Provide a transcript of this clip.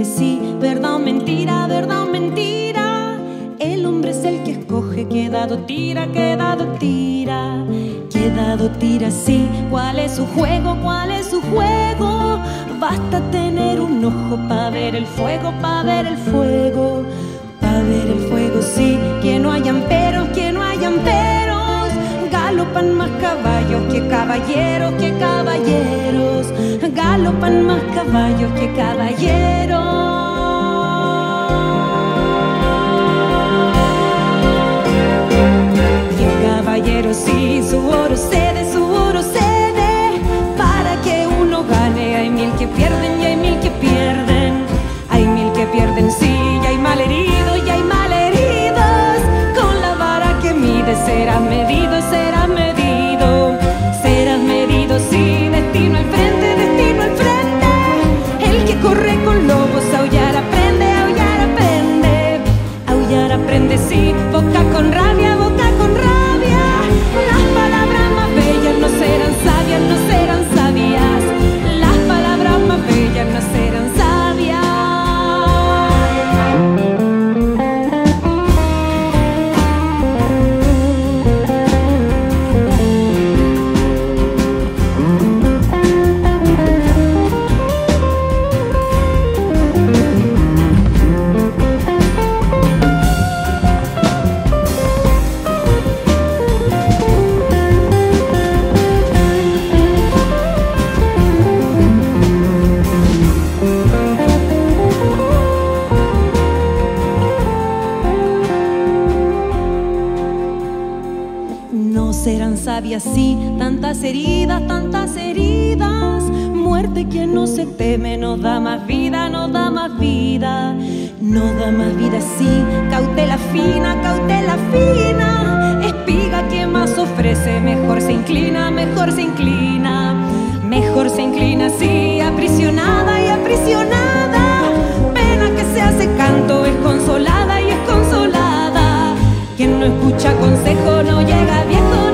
que sí, verdad o mentira, verdad o mentira. El hombre es el que escoge, que dado tira, que dado tira, que dado tira, sí. ¿Cuál es su juego? ¿Cuál es su juego? Basta tener un ojo pa' ver el fuego, pa' ver el fuego, pa' ver el fuego, sí. Que no hayan peros, que no hayan peros. Galopan más caballos que caballeros, que caballeros. Galopan más caballos que caballeros. Sí, su oro cede, para que uno gane. Hay mil que pierden y hay mil que pierden. Hay mil que pierden, sí, y hay malheridos y hay malheridos. Con la vara que mide serás medido, serás medido. Serás medido, sí, destino al frente, destino al frente. El que corre con lobos, aullar aprende, aullar aprende. Aullar aprende, sí, boca con rabia, boca con rabia. Las palabras más bellas no serán sabias, no serán sabias. Las palabras más bellas no serán sabias. Serán sabias, sí, tantas heridas, tantas heridas. Muerte quien no se teme, nos da más vida, nos da más vida. Nos da más vida, sí, cautela fina, cautela fina. Espiga quien más ofrece, mejor se inclina, mejor se inclina. Mejor se inclina, sí, aprisionada y aprisionada. Pena que se hace canto, es consolada y es consolada. Quien no escucha consejo no llega viejo.